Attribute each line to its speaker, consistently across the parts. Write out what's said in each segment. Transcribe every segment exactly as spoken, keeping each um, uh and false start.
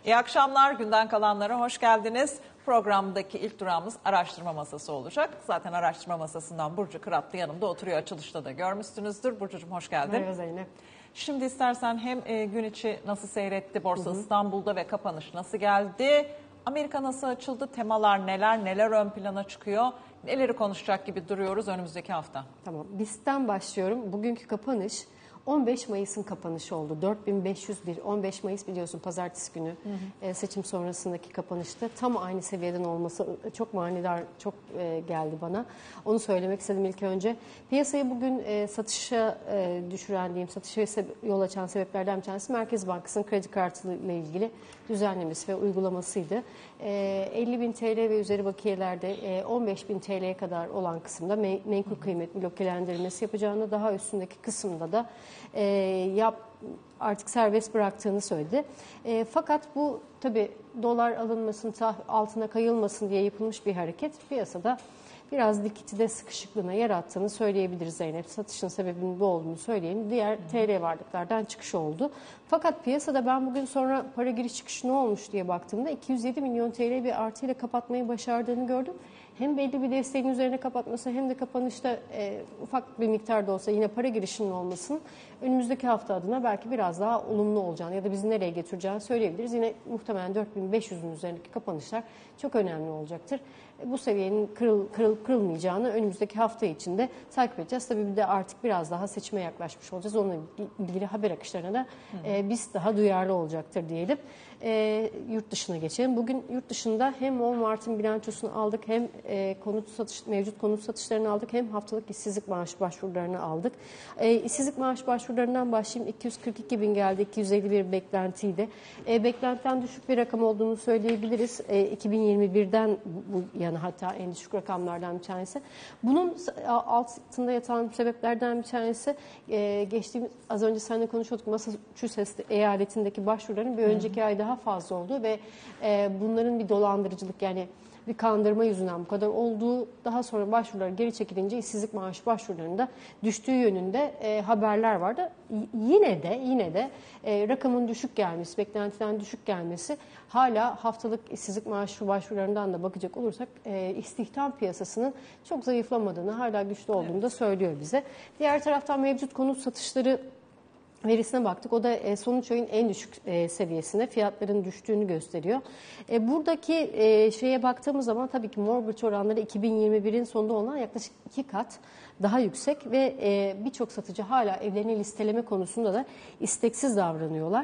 Speaker 1: İyi akşamlar, günden kalanlara hoş geldiniz. Programdaki ilk durağımız araştırma masası olacak. Zaten araştırma masasından Burcu Kıratlı yanımda oturuyor. Açılışta da görmüşsünüzdür. Burcucuğum hoş geldin.
Speaker 2: Merhaba Zeynep.
Speaker 1: Şimdi istersen hem gün içi nasıl seyretti, Borsa hı hı. İstanbul'da ve kapanış nasıl geldi, Amerika nasıl açıldı, temalar neler, neler ön plana çıkıyor, neleri konuşacak gibi duruyoruz önümüzdeki hafta.
Speaker 2: Tamam, B I S T'ten başlıyorum. Bugünkü kapanış on beş Mayıs'ın kapanışı oldu. dört bin beş yüz bir, on beş Mayıs biliyorsun pazartesi günü hı hı. seçim sonrasındaki kapanışta tam aynı seviyeden olması çok manidar, çok geldi bana. Onu söylemek istedim ilk önce. Piyasayı bugün satışa düşüren diyeyim, satışa yol açan sebeplerden bir tanesi Merkez Bankası'nın kredi kartıyla ilgili düzenlemesi ve uygulamasıydı. elli bin T L ve üzeri bakiyelerde on beş bin T L'ye kadar olan kısımda menkul kıymet blokelendirmesi yapacağını, daha üstündeki kısımda da E, yap, artık serbest bıraktığını söyledi. E, fakat bu tabii dolar alınmasın, altına kayılmasın diye yapılmış bir hareket piyasada biraz likidite sıkışıklığına yarattığını söyleyebiliriz Zeynep. Satışın sebebinin bu olduğunu söyleyeyim. Diğer T L varlıklardan çıkış oldu. Fakat piyasada ben bugün sonra para giriş çıkışı ne olmuş diye baktığımda iki yüz yedi milyon T L bir artıyla kapatmayı başardığını gördüm. Hem belli bir desteğin üzerine kapatması hem de kapanışta e, ufak bir miktar da olsa yine para girişinin olmasının önümüzdeki hafta adına belki biraz daha olumlu olacağını ya da bizi nereye getireceğini söyleyebiliriz. Yine muhtemelen dört bin beş yüzün üzerindeki kapanışlar çok önemli olacaktır. E, bu seviyenin kırıl, kırıl, kırılmayacağını önümüzdeki hafta içinde takip edeceğiz. Tabii bir de artık biraz daha seçime yaklaşmış olacağız. Onunla ilgili haber akışlarına da e, biz daha duyarlı olacaktır diyelim. E, yurt dışına geçelim. Bugün yurt dışında hem Walmart'ın bilançosunu aldık, hem e, konut satış, mevcut konut satışlarını aldık, hem haftalık işsizlik maaş başvurularını aldık. E, işsizlik maaş başvurularından başlayayım. iki yüz kırk iki bin geldi, iki yüz elli bir beklentiydi. E, beklentiden düşük bir rakam olduğunu söyleyebiliriz. E, iki bin yirmi birden bu yana hatta en düşük rakamlardan bir tanesi. Bunun altında yatan sebeplerden bir tanesi e, geçtiğimiz az önce seninle konuşuyorduk. Massachusetts eyaletindeki başvuruların bir önceki ay daha fazla oldu ve e, bunların bir dolandırıcılık yani bir kandırma yüzünden bu kadar olduğu, daha sonra başvurular geri çekilince işsizlik maaşı başvurularında düştüğü yönünde e, haberler vardı. Yine de yine de e, rakamın düşük gelmesi, beklentiden düşük gelmesi, hala haftalık işsizlik maaşı başvurularından da bakacak olursak e, istihdam piyasasının çok zayıflamadığını, hala güçlü olduğunu da söylüyor bize. Diğer taraftan mevcut konut satışları verisine baktık. O da sonuç ayın en düşük seviyesinde, fiyatların düştüğünü gösteriyor. Buradaki şeye baktığımız zaman tabii ki mortgage oranları iki bin yirmi birin sonunda olan yaklaşık iki kat daha yüksek ve birçok satıcı hala evlerini listeleme konusunda da isteksiz davranıyorlar.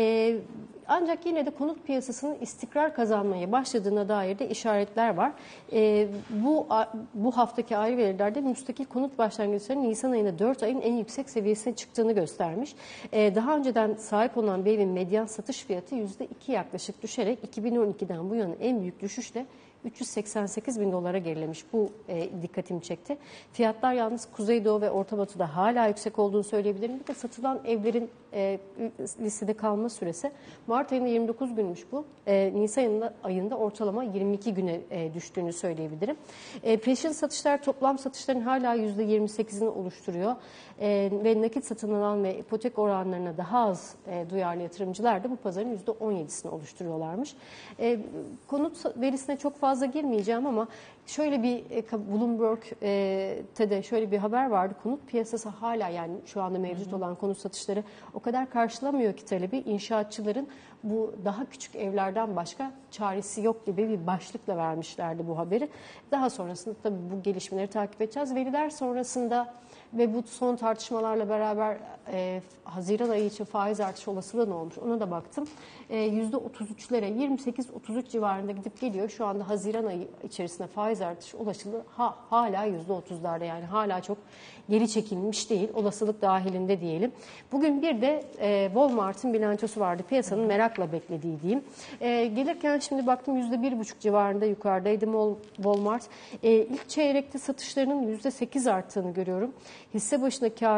Speaker 2: Ancak yine de konut piyasasının istikrar kazanmaya başladığına dair de işaretler var. Bu bu haftaki ayrı verilerde müstakil konut başlangıçları Nisan ayında dört ayın en yüksek seviyesine çıktığını göstermiş. Daha önceden sahip olan bir evin medyan satış fiyatı yüzde iki yaklaşık düşerek iki bin on ikiden bu yana en büyük düşüşle üç yüz seksen sekiz bin dolara gerilemiş. Bu e, dikkatimi çekti. Fiyatlar yalnız Kuzeydoğu ve Orta Batı'da hala yüksek olduğunu söyleyebilirim. Bir de satılan evlerin e, listede kalma süresi Mart ayında yirmi dokuz günmüş bu. E, Nisan ayında, ayında ortalama yirmi iki güne e, düştüğünü söyleyebilirim. E, peşin satışlar toplam satışların hala yüzde yirmi sekizini oluşturuyor. E, ve nakit satın alan ve ipotek oranlarına daha az e, duyarlı yatırımcılar da bu pazarın yüzde on yedisini oluşturuyorlarmış. E, konut verisine çok fazla fazla girmeyeceğim ama şöyle bir Bloomberg'te de şöyle bir haber vardı. Konut piyasası hala, yani şu anda mevcut olan konut satışları o kadar karşılamıyor ki talebi. İnşaatçıların bu daha küçük evlerden başka çaresi yok gibi bir başlıkla vermişlerdi bu haberi. Daha sonrasında tabii bu gelişmeleri takip edeceğiz. Veriler sonrasında ve bu son tartışmalarla beraber e, Haziran ayı için faiz artışı olasılığı ne olmuş ona da baktım. E, yüzde otuz üçlere, yirmi sekiz otuz üç civarında gidip geliyor. Şu anda Haziran ayı içerisinde faiz artışı olasılığı ha, hala yüzde otuzlarda, yani hala çok geri çekilmiş değil. Olasılık dahilinde diyelim. Bugün bir de e, Walmart'ın bilançosu vardı. Piyasanın merakla beklediği diyeyim. E, gelirken şimdi baktım yüzde bir buçuk civarında yukarıdaydı Walmart. E, ilk çeyrekte satışlarının yüzde sekiz arttığını görüyorum. Hisse başına karı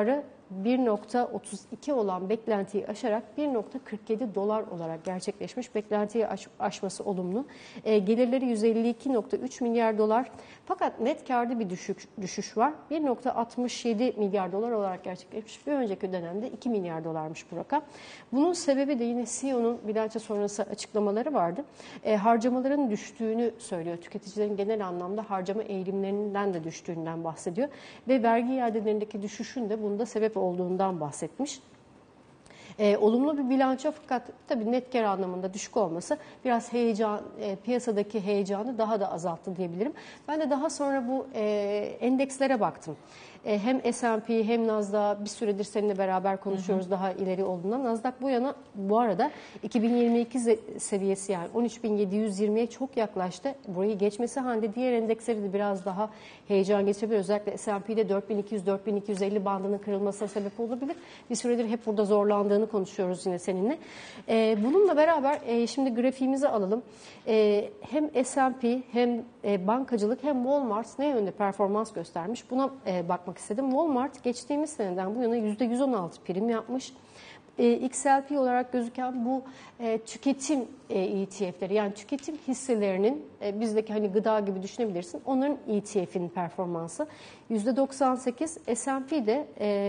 Speaker 2: bir nokta otuz iki olan beklentiyi aşarak bir nokta kırk yedi dolar olarak gerçekleşmiş. Beklentiyi aş, aşması olumlu. E, gelirleri yüz elli iki nokta üç milyar dolar. Fakat net kârda bir düşük, düşüş var. bir nokta altmış yedi milyar dolar olarak gerçekleşmiş. Bir önceki dönemde iki milyar dolarmış bu rakam. Bunun sebebi de yine C E O'nun bilanço sonrası açıklamaları vardı. E, harcamaların düştüğünü söylüyor. Tüketicilerin genel anlamda harcama eğilimlerinden de düştüğünden bahsediyor. Ve vergi iadelerindeki düşüşün de bunda sebep olduğundan bahsetmiş. E, olumlu bir bilanço fakat tabii net kar anlamında düşük olması biraz heyecan, e, piyasadaki heyecanı daha da azalttı diyebilirim. Ben de daha sonra bu e, endekslere baktım. E, hem S and P hem Nasdaq bir süredir seninle beraber konuşuyoruz, hı hı. daha ileri olduğundan. Nasdaq bu yana bu arada iki bin yirmi iki seviyesi yani on üç bin yedi yüz yirmiye çok yaklaştı. Burayı geçmesi halinde diğer endeksleri de biraz daha heyecan geçirebilir. Özellikle S and P'de dört bin iki yüz dört bin iki yüz elli bandının kırılmasına sebep olabilir. Bir süredir hep burada zorlandığını konuşuyoruz yine seninle. E, bununla beraber e, şimdi grafiğimizi alalım. E, hem S and P hem e, bankacılık hem Walmart ne yönde performans göstermiş? Buna e, bakmak istedim. Walmart geçtiğimiz seneden bu yana yüzde yüz on altı prim yapmış. E, X L P olarak gözüken bu e, tüketim e, E T F'leri yani tüketim hisselerinin e, bizdeki hani gıda gibi düşünebilirsin. Onların E T F'inin performansı yüzde doksan sekiz. S and P'de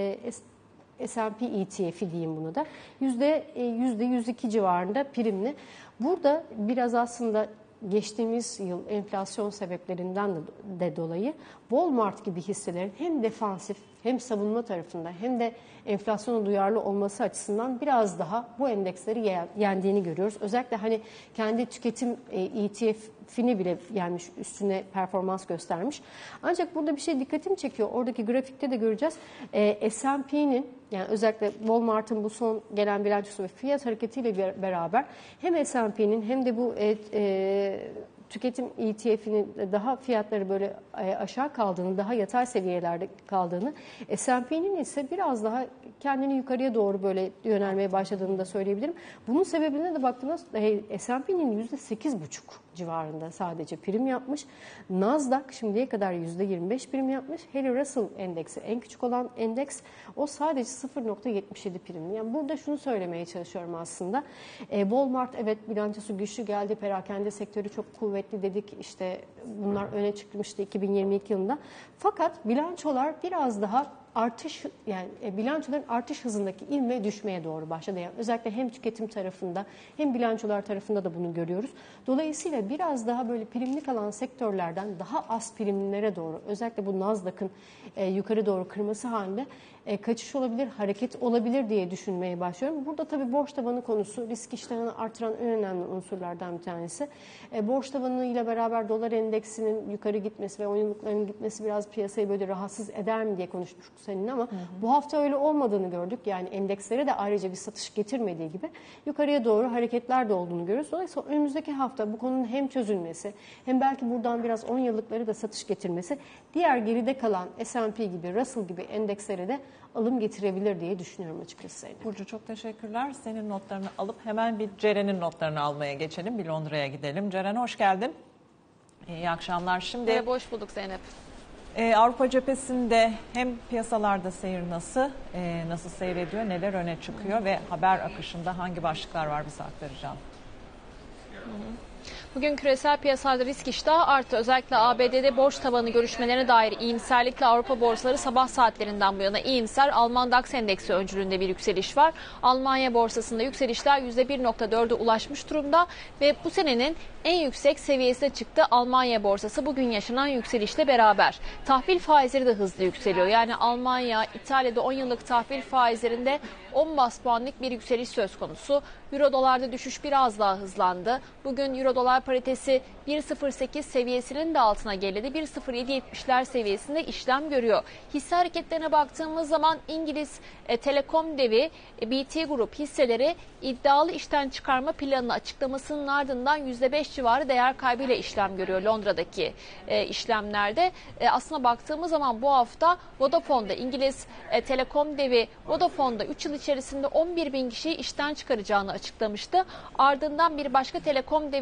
Speaker 2: e, S and P E T F'i diyeyim bunu da yüzde yüz iki civarında primli. Burada biraz aslında geçtiğimiz yıl enflasyon sebeplerinden de dolayı Walmart gibi hisselerin hem defansif hem savunma tarafında hem de enflasyona duyarlı olması açısından biraz daha bu endeksleri yendiğini görüyoruz. Özellikle hani kendi tüketim E T F'ini bile yenmiş, üstüne performans göstermiş. Ancak burada bir şey dikkatimi çekiyor. Oradaki grafikte de göreceğiz. E, S and P'nin yani özellikle Walmart'ın bu son gelen bilançosu ve fiyat hareketiyle beraber hem S and P'nin hem de bu e, e, tüketim E T F'inin daha fiyatları böyle aşağı kaldığını, daha yatay seviyelerde kaldığını, S and P'nin ise biraz daha kendini yukarıya doğru böyle yönelmeye başladığını da söyleyebilirim. Bunun sebebine de baktığınızda S and P'nin yüzde sekiz buçuk civarında sadece prim yapmış. Nasdaq şimdiye kadar yüzde yirmi beş prim yapmış. Harry Russell endeksi en küçük olan endeks o sadece sıfır nokta yetmiş yedi prim. Yani burada şunu söylemeye çalışıyorum aslında. E, Walmart evet bilançosu güçlü geldi. Perakende sektörü çok kuvvetli dedik. İşte bunlar öne çıkmıştı iki bin yirmi iki yılında. Fakat bilançolar biraz daha artış yani e, bilançoların artış hızındaki ivme düşmeye doğru başladı. Yani özellikle hem tüketim tarafında hem bilançolar tarafında da bunu görüyoruz. Dolayısıyla biraz daha böyle primli kalan sektörlerden daha az primlilere doğru özellikle bu Nasdaq'ın e, yukarı doğru kırması halinde e, kaçış olabilir, hareket olabilir diye düşünmeye başlıyorum. Burada tabii borç tavanı konusu risk iştahını artıran en önemli unsurlardan bir tanesi. E, borç tavanı ile beraber dolar endeksinin yukarı gitmesi ve on yıllıkların gitmesi biraz piyasayı böyle rahatsız eder mi diye konuşmuştuk seninle ama hı hı. bu hafta öyle olmadığını gördük. Yani endekslere de ayrıca bir satış getirmediği gibi yukarıya doğru hareketler de olduğunu görüyoruz. Dolayısıyla önümüzdeki hafta bu konunun hem çözülmesi hem belki buradan biraz on yıllıkları da satış getirmesi diğer geride kalan S and P gibi, Russell gibi endekslere de alım getirebilir diye düşünüyorum açıkçası Zeynep.
Speaker 1: Burcu çok teşekkürler. Senin notlarını alıp hemen bir Ceren'in notlarını almaya geçelim. Bir Londra'ya gidelim. Ceren hoş geldin. İyi akşamlar. Şimdi
Speaker 3: Merhaba, hoş bulduk Zeynep.
Speaker 1: Ee, Avrupa cephesinde hem piyasalarda seyir nasıl, e, nasıl seyrediyor, neler öne çıkıyor ve haber akışında hangi başlıklar var bize aktaracağım.
Speaker 3: Hı hı. Bugün küresel piyasalarda risk iştahı arttı. Özellikle A B D'de borç tavanı görüşmelerine dair iyimserlikle Avrupa borsaları sabah saatlerinden bu yana iyimser. Alman DAX endeksi öncülüğünde bir yükseliş var. Almanya borsasında yükselişler yüzde bir nokta dörde ulaşmış durumda ve bu senenin en yüksek seviyesine çıktı Almanya borsası bugün yaşanan yükselişle beraber. Tahvil faizleri de hızlı yükseliyor. Yani Almanya, İtalya'da on yıllık tahvil faizlerinde on bas puanlık bir yükseliş söz konusu. Euro dolarda düşüş biraz daha hızlandı. Bugün Euro dolar paritesi bir nokta sıfır sekiz seviyesinin de altına geriledi. bir nokta sıfır yedi yetmişler seviyesinde işlem görüyor. Hisse hareketlerine baktığımız zaman İngiliz e, Telekom devi e, B T Group hisseleri iddialı işten çıkarma planını açıklamasının ardından yüzde beş civarı değer kaybıyla işlem görüyor Londra'daki e, işlemlerde. E, aslına baktığımız zaman bu hafta Vodafone'da İngiliz e, Telekom devi Vodafone'da üç yıl içerisinde on bir bin kişiyi işten çıkaracağını açıklamıştı. Ardından bir başka telekom devi olan B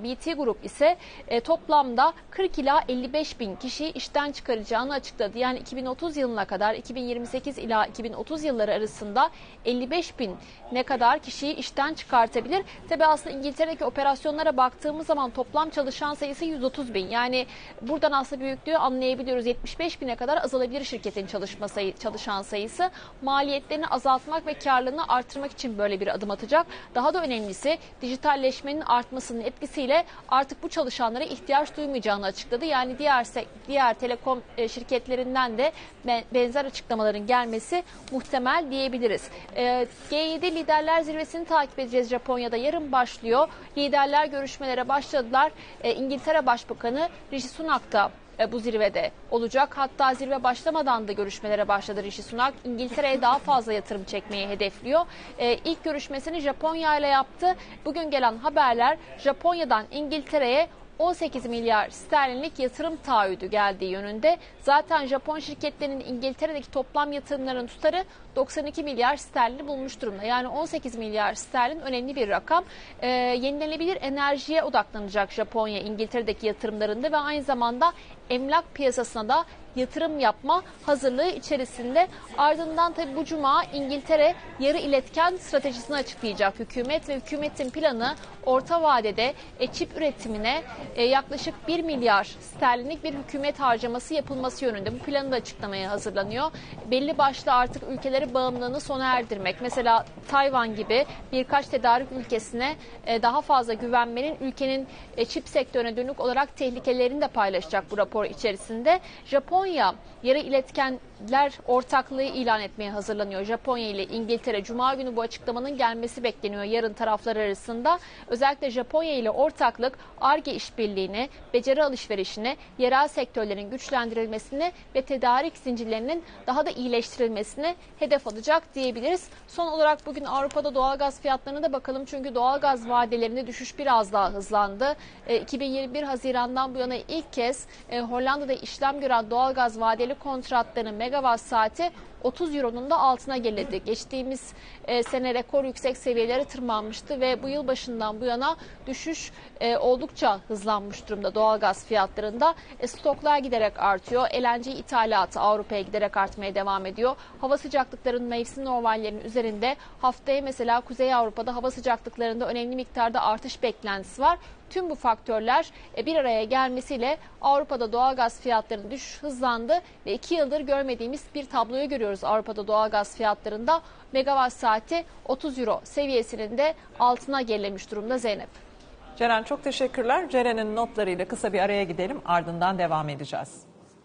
Speaker 3: B T Grup ise e, toplamda kırk ila elli beş bin kişiyi işten çıkaracağını açıkladı. Yani iki bin otuz yılına kadar iki bin yirmi sekiz ila iki bin otuz yılları arasında elli beş bin ne kadar kişiyi işten çıkartabilir. Tabi aslında İngiltere'deki operasyonlara baktığımız zaman toplam çalışan sayısı yüz otuz bin. Yani buradan aslında büyüklüğü anlayabiliyoruz. yetmiş beş bine kadar azalabilir şirketin çalışma sayı, çalışan sayısı. Maliyetlerini azaltmak ve karlılığını artırmak için böyle bir adım atacak. Daha da önemlisi dijitalleşmenin artmasının etkisiyle artık bu çalışanlara ihtiyaç duymayacağını açıkladı. Yani diğer diğer telekom şirketlerinden de benzer açıklamaların gelmesi muhtemel diyebiliriz. G yedi Liderler Zirvesi'ni takip edeceğiz. Japonya'da yarın başlıyor. Liderler görüşmelere başladılar. İngiltere Başbakanı Rishi Sunak da bu zirvede olacak. Hatta zirve başlamadan da görüşmelere başladı Rishi Sunak. İngiltere'ye daha fazla yatırım çekmeyi hedefliyor. Ee, ilk görüşmesini Japonya ile yaptı. Bugün gelen haberler Japonya'dan İngiltere'ye on sekiz milyar sterlinlik yatırım taahhüdü geldiği yönünde. Zaten Japon şirketlerinin İngiltere'deki toplam yatırımların tutarı doksan iki milyar sterlini bulmuş durumda. Yani on sekiz milyar sterlin önemli bir rakam. Ee, yenilenebilir enerjiye odaklanacak Japonya İngiltere'deki yatırımlarında ve aynı zamanda emlak piyasasına da yatırım yapma hazırlığı içerisinde. Ardından tabii bu cuma İngiltere yarı iletken stratejisini açıklayacak hükümet ve hükümetin planı orta vadede e, çip üretimine e, yaklaşık bir milyar sterlinlik bir hükümet harcaması yapılması yönünde. Bu planı da açıklamaya hazırlanıyor. Belli başlı artık ülkeleri bağımlılığını sona erdirmek. Mesela Tayvan gibi birkaç tedarik ülkesine e, daha fazla güvenmenin ülkenin e, çip sektörüne dönük olarak tehlikelerini de paylaşacak bu rapor içerisinde. Japonya yarı iletkenler ortaklığı ilan etmeye hazırlanıyor. Japonya ile İngiltere Cuma günü bu açıklamanın gelmesi bekleniyor yarın taraflar arasında. Özellikle Japonya ile ortaklık Ar-Ge işbirliğini, beceri alışverişini, yerel sektörlerin güçlendirilmesini ve tedarik zincirlerinin daha da iyileştirilmesini hedef alacak diyebiliriz. Son olarak bugün Avrupa'da doğalgaz fiyatlarına da bakalım. Çünkü doğalgaz vadelerinde düşüş biraz daha hızlandı. iki bin yirmi bir Haziran'dan bu yana ilk kez Hollanda'da işlem gören doğalgaz vadeli kontratlarının megawatt saati otuz euronun da altına geldi. Geçtiğimiz e, sene rekor yüksek seviyelere tırmanmıştı ve bu yıl başından bu yana düşüş e, oldukça hızlanmış durumda doğalgaz fiyatlarında. E, stoklar giderek artıyor. L N G ithalatı Avrupa'ya giderek artmaya devam ediyor. Hava sıcaklıklarının mevsim normallerinin üzerinde. Haftaya mesela Kuzey Avrupa'da hava sıcaklıklarında önemli miktarda artış beklentisi var. Tüm bu faktörler bir araya gelmesiyle Avrupa'da doğalgaz fiyatlarının düşüş hızlandı ve iki yıldır görmediğimiz bir tabloyu görüyoruz Avrupa'da doğalgaz fiyatlarında. Megawatt saati otuz euro seviyesinin de altına gerilemiş durumda Zeynep.
Speaker 1: Ceren çok teşekkürler. Ceren'in notlarıyla kısa bir araya gidelim, ardından devam edeceğiz.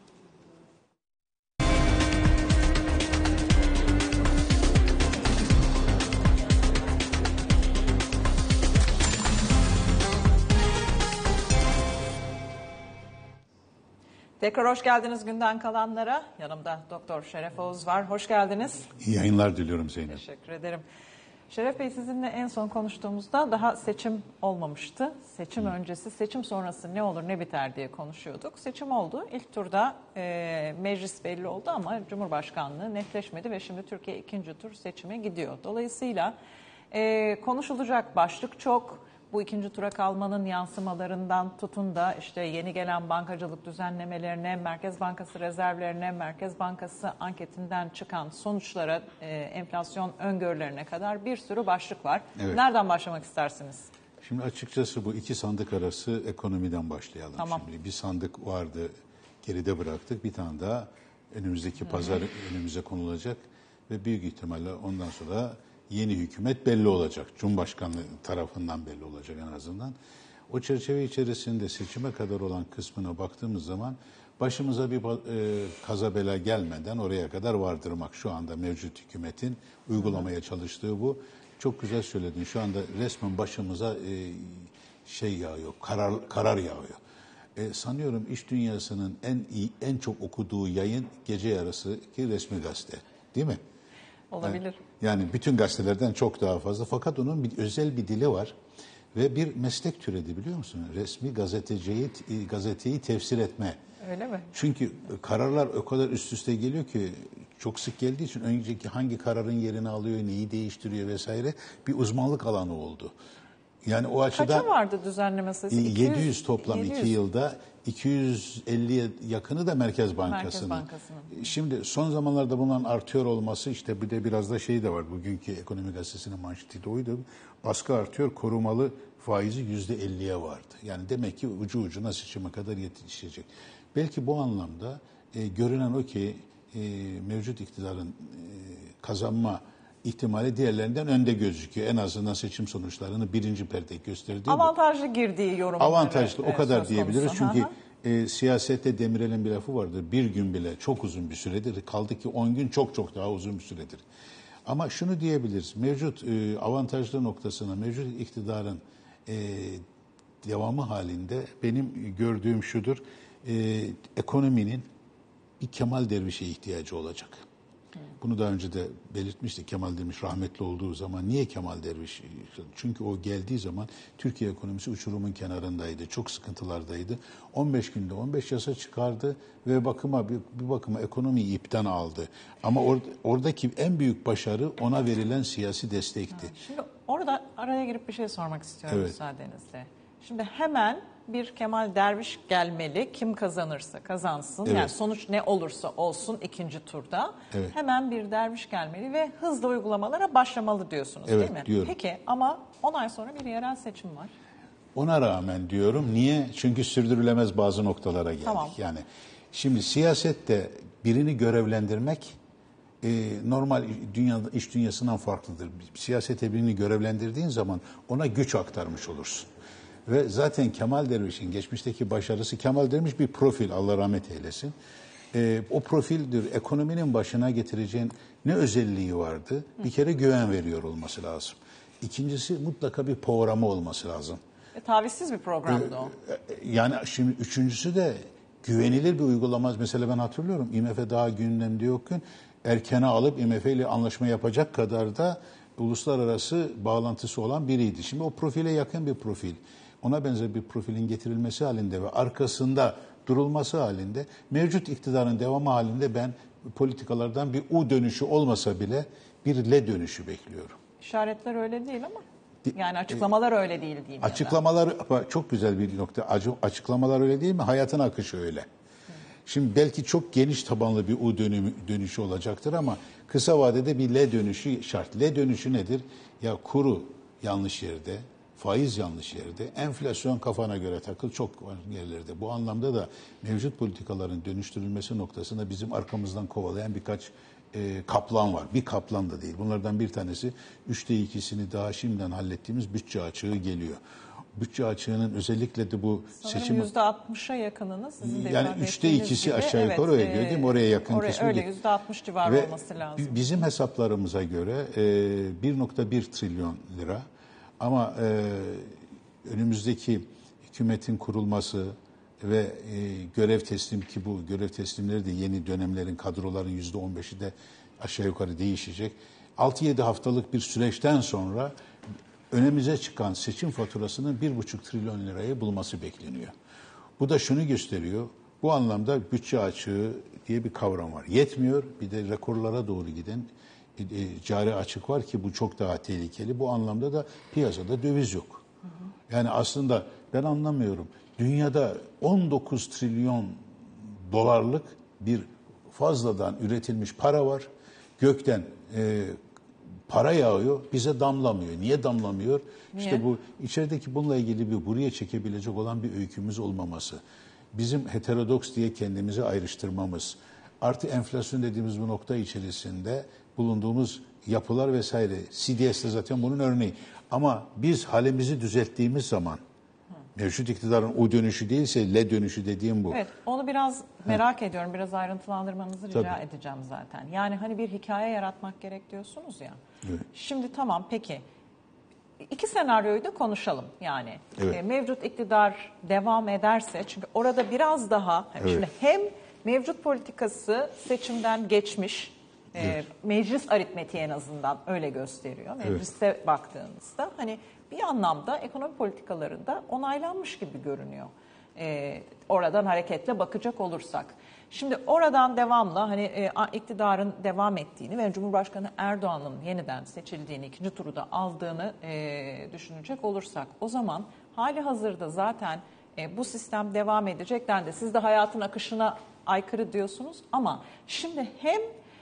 Speaker 1: Tekrar hoş geldiniz günden kalanlara. Yanımda Doktor Şeref Oğuz var. Hoş geldiniz.
Speaker 4: İyi yayınlar diliyorum Zeynep.
Speaker 1: Teşekkür ederim. Şeref Bey, sizinle en son konuştuğumuzda daha seçim olmamıştı. Seçim Hı. öncesi, seçim sonrası ne olur ne biter diye konuşuyorduk. Seçim oldu. İlk turda e, meclis belli oldu ama Cumhurbaşkanlığı netleşmedi ve şimdi Türkiye ikinci tur seçime gidiyor. Dolayısıyla e, konuşulacak başlık çok. Bu ikinci tura kalmanın yansımalarından tutun da işte yeni gelen bankacılık düzenlemelerine, Merkez Bankası rezervlerine, Merkez Bankası anketinden çıkan sonuçlara, e, enflasyon öngörülerine kadar bir sürü başlık var. Evet. Nereden başlamak istersiniz?
Speaker 4: Şimdi açıkçası bu iki sandık arası ekonomiden başlayalım.
Speaker 1: Tamam.
Speaker 4: Şimdi bir sandık vardı, geride bıraktık. Bir tane daha önümüzdeki pazar Hı. önümüze konulacak ve büyük ihtimalle ondan sonra yeni hükümet belli olacak. Cumhurbaşkanlığı tarafından belli olacak en azından. O çerçeve içerisinde seçime kadar olan kısmına baktığımız zaman başımıza bir e, kaza bela gelmeden oraya kadar vardırmak. Şu anda mevcut hükümetin uygulamaya çalıştığı bu. Çok güzel söyledin. Şu anda resmen başımıza e, şey yağıyor, karar, karar yağıyor. E, sanıyorum iş dünyasının en iyi, en çok okuduğu yayın gece yarısı ki resmi gazete. Değil mi?
Speaker 1: Olabilir.
Speaker 4: Yani, yani bütün gazetelerden çok daha fazla. Fakat onun bir özel bir dili var. Ve bir meslek türedi, biliyor musun? Resmi gazeteciyi, gazeteyi tefsir etme.
Speaker 1: Öyle mi?
Speaker 4: Çünkü kararlar o kadar üst üste geliyor ki, çok sık geldiği için önceki hangi kararın yerini alıyor, neyi değiştiriyor vesaire bir uzmanlık alanı oldu. Yani o açıdan
Speaker 1: Kaça vardı düzenleme sayısı?
Speaker 4: yedi yüz toplam
Speaker 1: yedi yüz.
Speaker 4: iki yılda, iki yüz elliye yakını da Merkez Bankası'nın.
Speaker 1: Merkez Bankası'nın.
Speaker 4: Şimdi son zamanlarda bunların artıyor olması, işte bir de biraz da şey de var. Bugünkü Ekonomi Gazetesi'nin manşeti de oydu. Baskı artıyor, korumalı faizi yüzde elliye vardı. Yani demek ki ucu ucuna seçime kadar yetişecek. Belki bu anlamda e, görünen o ki e, mevcut iktidarın e, kazanma ihtimali diğerlerinden önde gözüküyor. En azından seçim sonuçlarını birinci perde gösterdiği
Speaker 1: Avantajlı girdiği yorumları.
Speaker 4: Avantajlı o kadar
Speaker 1: söz
Speaker 4: diyebiliriz.
Speaker 1: konusu.
Speaker 4: Çünkü
Speaker 1: Hı hı.
Speaker 4: e, siyasette Demirel'in bir lafı vardır. Bir gün bile çok uzun bir süredir. Kaldı ki on gün çok çok daha uzun bir süredir. Ama şunu diyebiliriz. Mevcut e, avantajlı noktasına, mevcut iktidarın e, devamı halinde benim gördüğüm şudur. E, ekonominin bir Kemal Derviş'e ihtiyacı olacak. Bunu daha önce de belirtmiştik. Kemal Derviş rahmetli olduğu zaman. Niye Kemal Derviş? Çünkü o geldiği zaman Türkiye ekonomisi uçurumun kenarındaydı. Çok sıkıntılardaydı. on beş günde on beş yasa çıkardı ve bakıma bir, bir bakıma ekonomiyi ipten aldı. Ama or, oradaki en büyük başarı ona verilen siyasi destekti.
Speaker 1: Şimdi orada araya girip bir şey sormak istiyorum
Speaker 4: Evet.
Speaker 1: müsaadenizle. Şimdi hemen bir Kemal Derviş gelmeli. Kim kazanırsa kazansın.
Speaker 4: Evet.
Speaker 1: Yani sonuç ne olursa olsun ikinci turda.
Speaker 4: Evet.
Speaker 1: Hemen bir derviş gelmeli ve hızlı uygulamalara başlamalı diyorsunuz
Speaker 4: Evet,
Speaker 1: değil mi?
Speaker 4: diyorum.
Speaker 1: Peki ama on ay sonra bir yerel seçim var.
Speaker 4: Ona rağmen diyorum. Niye? Çünkü sürdürülemez bazı noktalara geldik.
Speaker 1: Tamam.
Speaker 4: Yani şimdi siyasette birini görevlendirmek e, normal dünyada iş dünyasından farklıdır. Siyasete birini görevlendirdiğin zaman ona güç aktarmış olursun. Ve zaten Kemal Derviş'in geçmişteki başarısı, Kemal Derviş bir profil, Allah rahmet eylesin. E, o profildir, ekonominin başına getireceğin ne özelliği vardı? Bir kere güven veriyor olması lazım. İkincisi mutlaka bir programı olması lazım.
Speaker 1: E, tavizsiz bir programdı o.
Speaker 4: Yani şimdi üçüncüsü de güvenilir bir uygulamaz. Mesela ben hatırlıyorum I M F daha gündemde yokken erkene alıp I M F ile anlaşma yapacak kadar da uluslararası bağlantısı olan biriydi. Şimdi o profile yakın bir profil, ona benzer bir profilin getirilmesi halinde ve arkasında durulması halinde mevcut iktidarın devamı halinde ben politikalardan bir U dönüşü olmasa bile bir L dönüşü bekliyorum.
Speaker 1: İşaretler öyle değil ama. Yani açıklamalar öyle değil diyeyim.
Speaker 4: Açıklamalar çok güzel bir nokta. Açıklamalar öyle değil mi? Hayatın akışı öyle. Şimdi belki çok geniş tabanlı bir U dönümü, dönüşü olacaktır ama kısa vadede bir L dönüşü şart. L dönüşü nedir? Ya kuru yanlış yerde, faiz yanlış yerde, enflasyon kafana göre takıl çok var yerlerde. Bu anlamda da mevcut politikaların dönüştürülmesi noktasında bizim arkamızdan kovalayan birkaç e, kaplan var. Bir kaplan da değil. Bunlardan bir tanesi üçte ikisini daha şimdiden hallettiğimiz bütçe açığı geliyor. Bütçe açığının özellikle de bu
Speaker 1: Sanırım
Speaker 4: seçim...
Speaker 1: yüzde altmışa yakınını sizin de
Speaker 4: yani
Speaker 1: ifade
Speaker 4: üçte
Speaker 1: ettiğiniz
Speaker 4: ikisi
Speaker 1: gibi,
Speaker 4: aşağı
Speaker 1: evet,
Speaker 4: yukarı öyle
Speaker 1: e,
Speaker 4: diyor değil mi? Oraya yakın
Speaker 1: oraya,
Speaker 4: kısmı
Speaker 1: öyle
Speaker 4: değil.
Speaker 1: yüzde altmış civarı
Speaker 4: Ve
Speaker 1: olması lazım.
Speaker 4: bizim hesaplarımıza göre e, bir nokta bir trilyon lira ama e, önümüzdeki hükümetin kurulması ve e, görev teslim ki bu görev teslimleri de yeni dönemlerin kadroların yüzde on beşi de aşağı yukarı değişecek. altı yedi haftalık bir süreçten sonra önümüze çıkan seçim faturasının bir buçuk trilyon lirayı bulması bekleniyor. Bu da şunu gösteriyor. Bu anlamda bütçe açığı diye bir kavram var. Yetmiyor. Bir de rekorlara doğru giden e, e, cari açık var ki bu çok daha tehlikeli. Bu anlamda da piyasada döviz yok. Hı hı. Yani aslında ben anlamıyorum. Dünyada on dokuz trilyon dolarlık bir fazladan üretilmiş para var. Gökten e, para yağıyor, bize damlamıyor. Niye damlamıyor? Niye? İşte bu içerideki bununla ilgili bir buraya çekebilecek olan bir öykümüz olmaması. Bizim heterodoks diye kendimizi ayrıştırmamız. Artı enflasyon dediğimiz bu nokta içerisinde bulunduğumuz yapılar vesaire. C D S'de zaten bunun örneği. Ama biz halimizi düzelttiğimiz zaman mevcut iktidarın U dönüşü değilse L dönüşü dediğim bu.
Speaker 1: Evet, onu biraz merak Hı. ediyorum. Biraz ayrıntılandırmanızı rica
Speaker 4: Tabii.
Speaker 1: edeceğim zaten. Yani hani bir hikaye yaratmak gerek diyorsunuz ya.
Speaker 4: Evet.
Speaker 1: Şimdi tamam peki. İki senaryoyu da konuşalım yani.
Speaker 4: Evet.
Speaker 1: E, mevcut iktidar devam ederse çünkü orada biraz daha
Speaker 4: Evet.
Speaker 1: şimdi hem mevcut politikası seçimden geçmiş e,
Speaker 4: Evet.
Speaker 1: meclis aritmetiği en azından öyle gösteriyor. Mecliste evet. baktığınızda hani bir anlamda ekonomi politikalarında onaylanmış gibi görünüyor. E, oradan hareketle bakacak olursak. Şimdi oradan devamlı hani e, iktidarın devam ettiğini ve Cumhurbaşkanı Erdoğan'ın yeniden seçildiğini, ikinci turu da aldığını e, düşünecek olursak o zaman hali hazırda zaten e, bu sistem devam edecek dendi. Siz de hayatın akışına aykırı diyorsunuz ama şimdi hem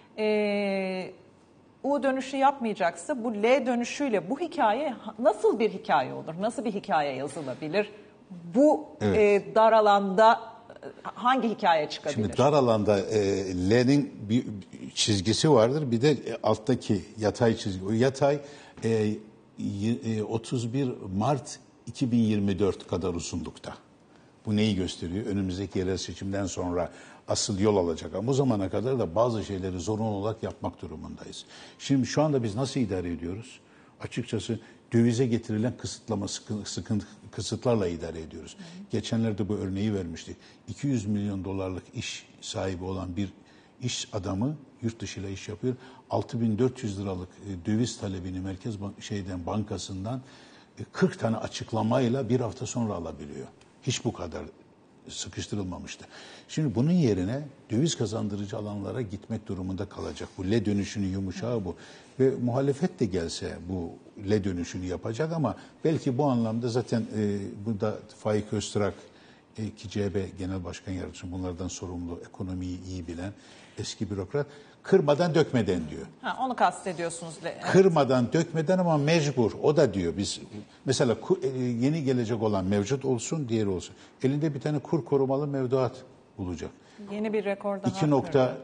Speaker 1: e, U dönüşü yapmayacaksa bu L dönüşüyle bu hikaye nasıl bir hikaye olur? Nasıl bir hikaye yazılabilir? Bu evet. e, dar alanda hangi hikaye çıkabilir?
Speaker 4: Şimdi dar alanda e, L'nin bir çizgisi vardır. Bir de alttaki yatay çizgi. O yatay e, e, otuz bir Mart iki bin yirmi dört kadar uzunlukta. Bu neyi gösteriyor? Önümüzdeki yerel seçimden sonra asıl yol alacak. Ama bu zamana kadar da bazı şeyleri zorunlu olarak yapmak durumundayız. Şimdi şu anda biz nasıl idare ediyoruz? Açıkçası dövize getirilen kısıtlama, sıkıntı, kısıtlarla idare ediyoruz. Hı hı. Geçenlerde bu örneği vermiştik. iki yüz milyon dolarlık iş sahibi olan bir iş adamı yurt dışıyla iş yapıyor. altı bin dört yüz liralık döviz talebini Merkez Bank, şeyden bankasından kırk tane açıklamayla bir hafta sonra alabiliyor. Hiç bu kadar sıkıştırılmamıştı. Şimdi bunun yerine döviz kazandırıcı alanlara gitmek durumunda kalacak. Bu L dönüşünün yumuşağı bu. Ve muhalefet de gelse bu L dönüşünü yapacak ama belki bu anlamda zaten e, burada Faik Öztürk e, ki C H P Genel Başkan Yardımcısı bunlardan sorumlu, ekonomiyi iyi bilen eski bürokrat kırmadan dökmeden diyor.
Speaker 1: Ha, onu kastediyorsunuz. Evet.
Speaker 4: Kırmadan dökmeden ama mecbur. O da diyor biz mesela yeni gelecek olan mevcut olsun, diğeri olsun. Elinde bir tane kur korumalı mevduat bulacak.
Speaker 1: Yeni bir rekor daha.
Speaker 4: iki nokta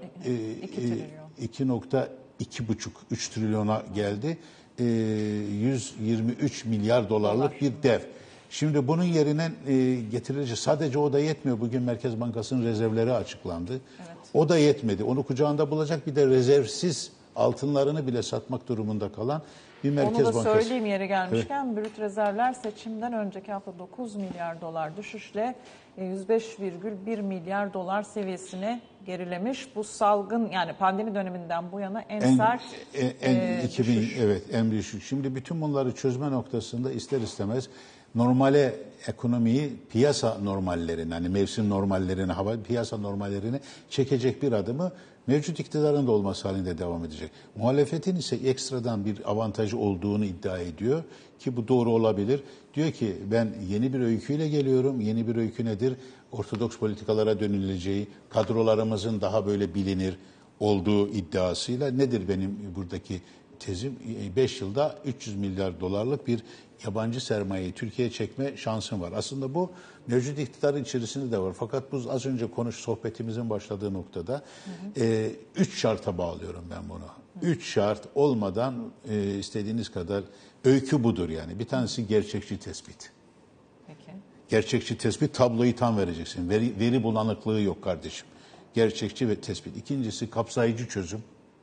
Speaker 4: iki nokta iki buçuk üç trilyona geldi. E, yüz yirmi üç milyar dolarlık Dolar. bir dev. Şimdi bunun yerine e, getirilecek sadece o da yetmiyor. Bugün Merkez Bankası'nın rezervleri açıklandı. Evet. O da yetmedi. Onu kucağında bulacak bir de rezervsiz altınlarını bile satmak durumunda kalan bir Merkez Bankası.
Speaker 1: Onu da Bankası. Söyleyeyim yeri gelmişken evet. Brüt rezervler seçimden önceki hafta dokuz milyar dolar düşüşle yüz beş virgül bir milyar dolar seviyesine gerilemiş. Bu salgın yani pandemi döneminden bu yana en, en sert
Speaker 4: en, en,
Speaker 1: e,
Speaker 4: iki bin,
Speaker 1: düşüş.
Speaker 4: Evet en düşük. Şimdi bütün bunları çözme noktasında ister istemez normale ekonomiyi piyasa normallerine, hani mevsim normallerine, hava piyasa normallerine çekecek bir adımı mevcut iktidarın da olması halinde devam edecek. Muhalefetin ise ekstradan bir avantajı olduğunu iddia ediyor ki bu doğru olabilir. Diyor ki ben yeni bir öyküyle geliyorum. Yeni bir öykü nedir? Ortodoks politikalara dönüleceği, kadrolarımızın daha böyle bilinir olduğu iddiasıyla nedir benim buradaki tezim? beş yılda üç yüz milyar dolarlık bir yabancı sermayeyi Türkiye'ye çekme şansım var. Aslında bu mevcut iktidarın içerisinde de var. Fakat bu az önce konuş sohbetimizin başladığı noktada hı hı. E, üç şarta bağlıyorum ben bunu. Hı. Üç şart olmadan e, istediğiniz kadar öykü budur yani. Bir tanesi gerçekçi tespit.
Speaker 1: Peki.
Speaker 4: Gerçekçi tespit tabloyu tam vereceksin. Veri, veri bulanıklığı yok kardeşim. Gerçekçi ve tespit. İkincisi kapsayıcı çözüm.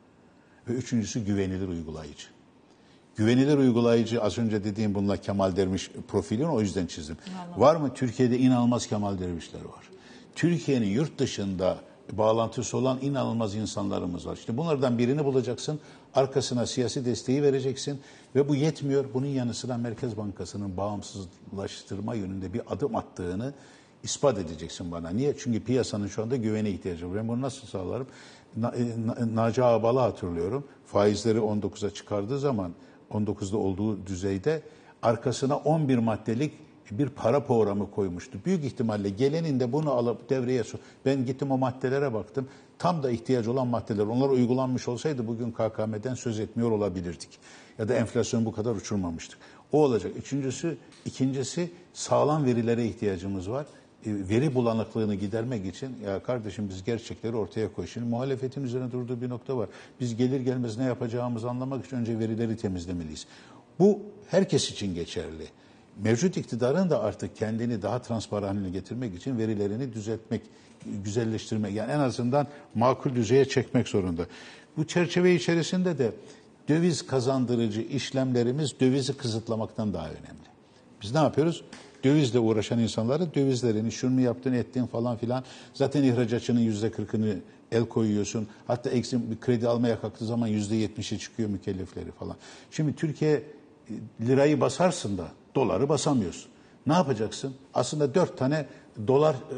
Speaker 4: Ve üçüncüsü güvenilir uygulayıcı. Güvenilir uygulayıcı az önce dediğim bununla Kemal Derviş profilini o yüzden çizdim. Anladım. Var mı? Türkiye'de inanılmaz Kemal Dervişler var. Türkiye'nin yurt dışında bağlantısı olan inanılmaz insanlarımız var. İşte bunlardan birini bulacaksın, arkasına siyasi desteği vereceksin ve bu yetmiyor. Bunun yanı sıra Merkez Bankası'nın bağımsızlaştırma yönünde bir adım attığını ispat edeceksin bana. Niye? Çünkü piyasanın şu anda güvene ihtiyacı var. Ben bunu nasıl sağlarım? Na, Na, Naci Ağbal'ı hatırlıyorum. Faizleri on dokuza çıkardığı zaman on dokuzda olduğu düzeyde arkasına on bir maddelik bir para programı koymuştu. Büyük ihtimalle gelenin de bunu alıp devreye su. Ben gittim o maddelere baktım. Tam da ihtiyaç olan maddeler. Onlar uygulanmış olsaydı bugün K K M'den söz etmiyor olabilirdik. Ya da enflasyon bu kadar uçurmamıştık. O olacak. Üçüncüsü, ikincisi sağlam verilere ihtiyacımız var. Veri bulanıklığını gidermek için ya kardeşim biz gerçekleri ortaya koy. Şimdi muhalefetin üzerine durduğu bir nokta var. Biz gelir gelmez ne yapacağımızı anlamak için önce verileri temizlemeliyiz. Bu herkes için geçerli. Mevcut iktidarın da artık kendini daha transparan haline getirmek için verilerini düzeltmek, güzelleştirmek yani en azından makul düzeye çekmek zorunda. Bu çerçeve içerisinde de döviz kazandırıcı işlemlerimiz dövizi kısıtlamaktan daha önemli. Biz ne yapıyoruz? Dövizle uğraşan insanları dövizlerini şunu yaptın ettin falan filan zaten ihracatçının yüzde kırkını el koyuyorsun. Hatta eksim bir kredi almaya kalktığı zaman yüzde yetmişe çıkıyor mükellefleri falan. Şimdi Türkiye lirayı basarsın da doları basamıyorsun. Ne yapacaksın? Aslında dört tane dolar e, e,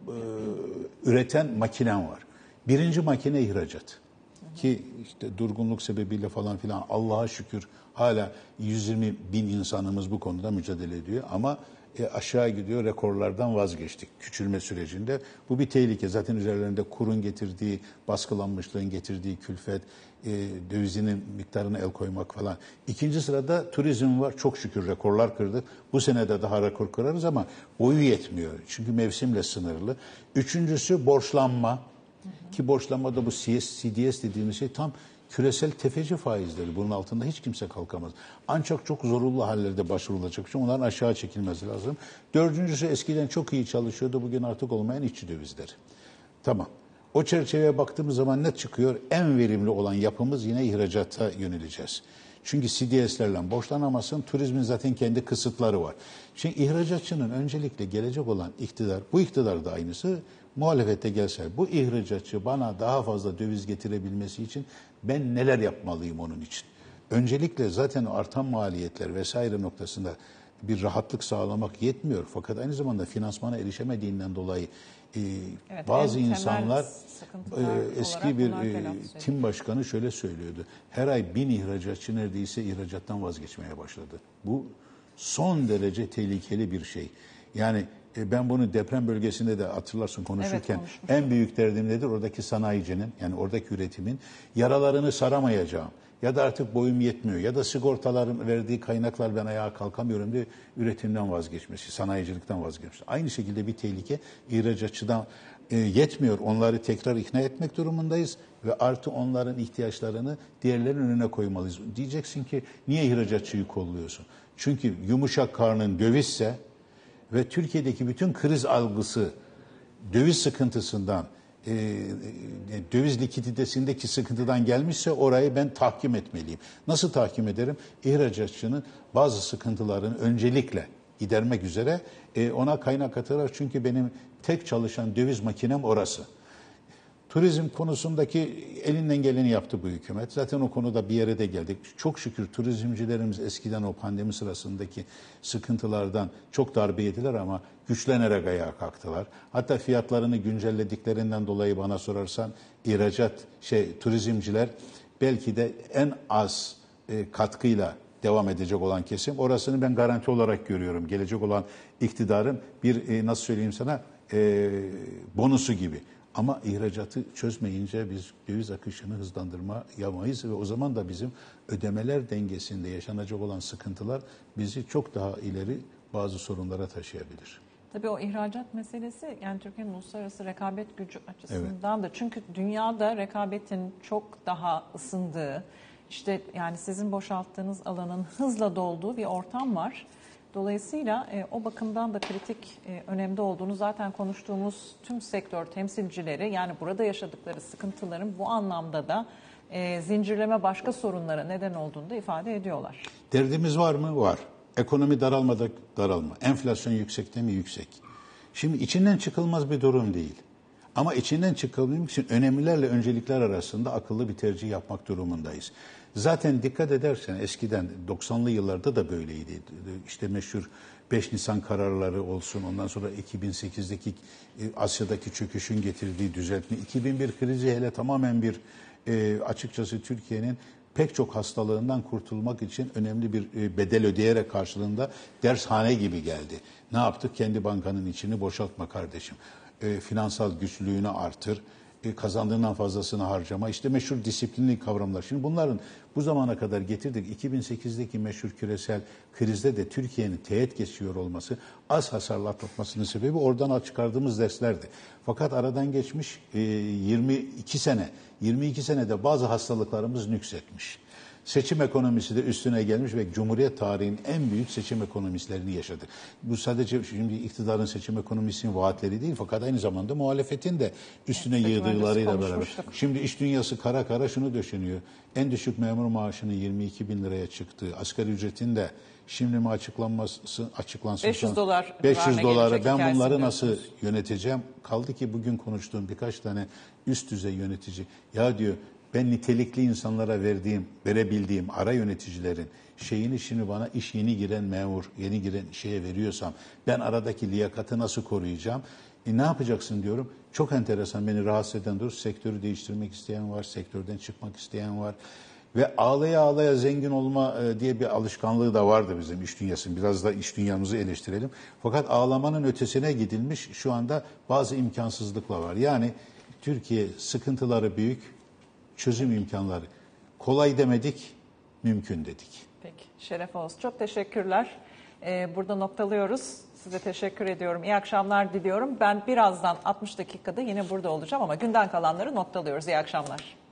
Speaker 4: üreten makinen var. Birinci makine ihracat. Ki işte durgunluk sebebiyle falan filan Allah'a şükür hala yüz yirmi bin insanımız bu konuda mücadele ediyor. Ama e, aşağı gidiyor, rekorlardan vazgeçtik küçülme sürecinde. Bu bir tehlike. Zaten üzerlerinde kurun getirdiği, baskılanmışlığın getirdiği külfet, e, dövizinin miktarına el koymak falan. İkinci sırada turizm var. Çok şükür rekorlar kırdık. Bu sene de daha rekor kırarız ama boyu yetmiyor. Çünkü mevsimle sınırlı. Üçüncüsü borçlanma. Ki borçlanmada bu C D S dediğimiz şey tam küresel tefeci faizleri. Bunun altında hiç kimse kalkamaz. Ancak çok zorunlu hallerde başvurulacak. Çünkü onların aşağı çekilmesi lazım. Dördüncüsü eskiden çok iyi çalışıyordu. Bugün artık olmayan iççi dövizleri. Tamam. O çerçeveye baktığımız zaman ne çıkıyor? En verimli olan yapımız yine ihracata yöneleceğiz. Çünkü C D S'lerle borçlanamazsın. Turizmin zaten kendi kısıtları var. Şimdi ihracatçının öncelikle gelecek olan iktidar, bu iktidar da aynısı, muhalefette gelse bu ihracatçı bana daha fazla döviz getirebilmesi için ben neler yapmalıyım onun için? Öncelikle zaten artan maliyetler vesaire noktasında bir rahatlık sağlamak yetmiyor. Fakat aynı zamanda finansmana erişemediğinden dolayı e,
Speaker 1: evet,
Speaker 4: bazı insanlar e, eski bir e,
Speaker 1: şey.
Speaker 4: tim başkanı şöyle söylüyordu. Her ay bin ihracatçı neredeyse ihracattan vazgeçmeye başladı. Bu son derece tehlikeli bir şey. Yani e, ben bunu deprem bölgesinde de hatırlarsın konuşurken
Speaker 1: evet,
Speaker 4: en büyük derdim nedir? Oradaki sanayicinin yani oradaki üretimin yaralarını saramayacağım. Ya da artık boyum yetmiyor ya da sigortaların verdiği kaynaklar ben ayağa kalkamıyorum diye üretimden vazgeçmesi, sanayicilikten vazgeçmesi. Aynı şekilde bir tehlike ihracatçıdan e, yetmiyor. Onları tekrar ikna etmek durumundayız ve artı onların ihtiyaçlarını diğerlerinin önüne koymalıyız. Diyeceksin ki niye ihracatçıyı kolluyorsun? Çünkü yumuşak karnın dövizse ve Türkiye'deki bütün kriz algısı döviz sıkıntısından, e, e, döviz likiditesindeki sıkıntıdan gelmişse orayı ben tahkim etmeliyim. Nasıl tahkim ederim? İhracatçının bazı sıkıntılarını öncelikle gidermek üzere e, ona kaynak atarak çünkü benim tek çalışan döviz makinem orası. Turizm konusundaki elinden geleni yaptı bu hükümet. Zaten o konuda bir yere de geldik. Çok şükür turizmcilerimiz eskiden o pandemi sırasındaki sıkıntılardan çok darbe yediler ama güçlenerek ayağa kalktılar. Hatta fiyatlarını güncellediklerinden dolayı bana sorarsan ihracat şey turizmciler belki de en az e, katkıyla devam edecek olan kesim. Orasını ben garanti olarak görüyorum. Gelecek olan iktidarın bir e, nasıl söyleyeyim sana e, bonusu gibi. Ama ihracatı çözmeyince biz döviz akışını hızlandırmayamayız ve o zaman da bizim ödemeler dengesinde yaşanacak olan sıkıntılar bizi çok daha ileri bazı sorunlara taşıyabilir.
Speaker 1: Tabii o ihracat meselesi yani Türkiye'nin uluslararası rekabet gücü açısından evet. da çünkü dünyada rekabetin çok daha ısındığı, işte yani sizin boşalttığınız alanın hızla dolduğu bir ortam var. Dolayısıyla e, o bakımdan da kritik e, önemde olduğunu zaten konuştuğumuz tüm sektör temsilcileri yani burada yaşadıkları sıkıntıların bu anlamda da e, zincirleme başka sorunlara neden olduğunu da ifade ediyorlar.
Speaker 4: Derdimiz var mı? Var. Ekonomi daralmadı, daralma. Enflasyon yüksekte mi? Yüksek. Şimdi içinden çıkılmaz bir durum değil. Ama içinden çıkabilmek için önemlilerle öncelikler arasında akıllı bir tercih yapmak durumundayız. Zaten dikkat edersen eskiden doksanlı yıllarda da böyleydi. İşte meşhur beş Nisan kararları olsun. Ondan sonra iki bin sekizdeki Asya'daki çöküşün getirdiği düzeltme. iki bin bir krizi hele tamamen bir e, açıkçası Türkiye'nin pek çok hastalığından kurtulmak için önemli bir e, bedel ödeyerek karşılığında dershane gibi geldi. Ne yaptık? Kendi bankanın içini boşaltma kardeşim. E, finansal güçlüğünü artır. Kazandığından fazlasını harcama, işte meşhur disiplinli kavramlar. Şimdi bunların bu zamana kadar getirdik. iki bin sekizdeki meşhur küresel krizde de Türkiye'nin teğet geçiyor olması, az hasarlı atlatmasının sebebi oradan çıkardığımız derslerdi. Fakat aradan geçmiş yirmi iki sene, yirmi iki senede bazı hastalıklarımız nüksetmiş. Seçim ekonomisi de üstüne gelmiş ve Cumhuriyet tarihinin en büyük seçim ekonomistlerini yaşadık. Bu sadece şimdi iktidarın seçim ekonomisinin vaatleri değil fakat aynı zamanda muhalefetin de üstüne evet, yığdığılarıyla beraber. Şimdi iş dünyası kara kara şunu düşünüyor. En düşük memur maaşının yirmi iki bin liraya çıktığı, asgari ücretin de şimdi mi açıklanması açıklansın?
Speaker 1: beş yüz dolar.
Speaker 4: beş yüz dolara ben bunları nasıl yöneteceğim? Kaldı ki bugün konuştuğum birkaç tane üst düzey yönetici ya diyor Ben nitelikli insanlara verdiğim, verebildiğim ara yöneticilerin şeyini şimdi bana iş yeni giren memur, yeni giren şeye veriyorsam ben aradaki liyakatı nasıl koruyacağım? E ne yapacaksın diyorum. Çok enteresan, beni rahatsız eden doğrusu sektörü değiştirmek isteyen var, sektörden çıkmak isteyen var. Ve ağlaya ağlaya zengin olma diye bir alışkanlığı da vardı bizim iş dünyasının. Biraz da iş dünyamızı eleştirelim. Fakat ağlamanın ötesine gidilmiş, şu anda bazı imkansızlıklar var. Yani Türkiye sıkıntıları büyük, çözüm imkanları kolay demedik, mümkün dedik.
Speaker 1: Peki, Şeref Oğuz, çok teşekkürler. Ee, burada noktalıyoruz. Size teşekkür ediyorum. İyi akşamlar diliyorum. Ben birazdan altmış dakikada yine burada olacağım ama günden kalanları noktalıyoruz. İyi akşamlar.